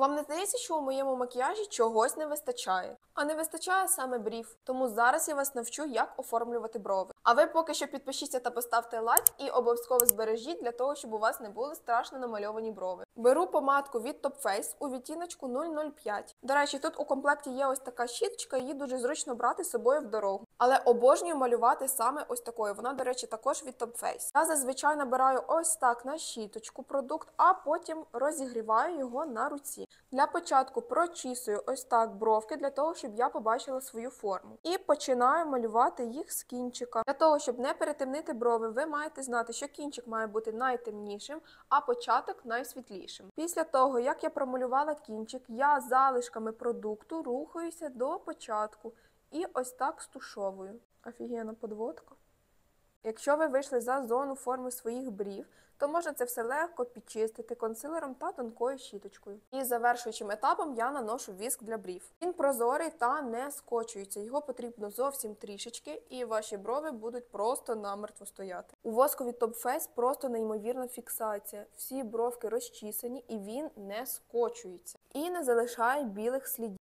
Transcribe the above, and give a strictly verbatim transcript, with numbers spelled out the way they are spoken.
Вам не здається, що у моєму макіяжі чогось не вистачає? А не вистачає саме брів. Тому зараз я вас навчу, як оформлювати брови. А ви поки що підпишіться та поставте лайк і обов'язково збережіть для того, щоб у вас не були страшно намальовані брови. Беру помадку від Top Face у відтіночку нуль нуль п'ять. До речі, тут у комплекті є ось така щіточка, її дуже зручно брати з собою в дорогу. Але обожнюю малювати саме ось такою. Вона, до речі, також від Top Face. Я зазвичай набираю ось так на щіточку продукт, а потім розігріваю його на руці. Для початку прочісую ось так бровки, для того, щоб я побачила свою форму. І починаю малювати їх з кінчика. Для того, щоб не перетемнити брови, ви маєте знати, що кінчик має бути найтемнішим, а початок найсвітлішим. Після того, як я промалювала кінчик, я залишками продукту рухаюся до початку. І ось так стушовую. Офігенна подводка. Якщо ви вийшли за зону форми своїх брів, то можна це все легко підчистити консилером та тонкою щіточкою. І завершуючим етапом я наношу віск для брів. Він прозорий та не скочується. Його потрібно зовсім трішечки, і ваші брови будуть просто намертво стояти. У воску від Top Face просто неймовірна фіксація. Всі бровки розчісані, і він не скочується. І не залишає білих слідів.